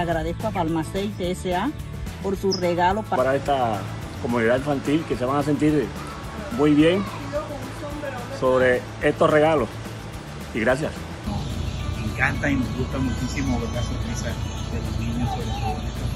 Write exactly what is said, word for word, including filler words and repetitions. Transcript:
agradezco a Palma Aceite S A por su regalo para, para esta comunidad infantil, que se van a sentir muy bien sobre estos regalos. Y gracias. Me encanta y me gusta muchísimo ver la sonrisa de los niños, sobre todo en estos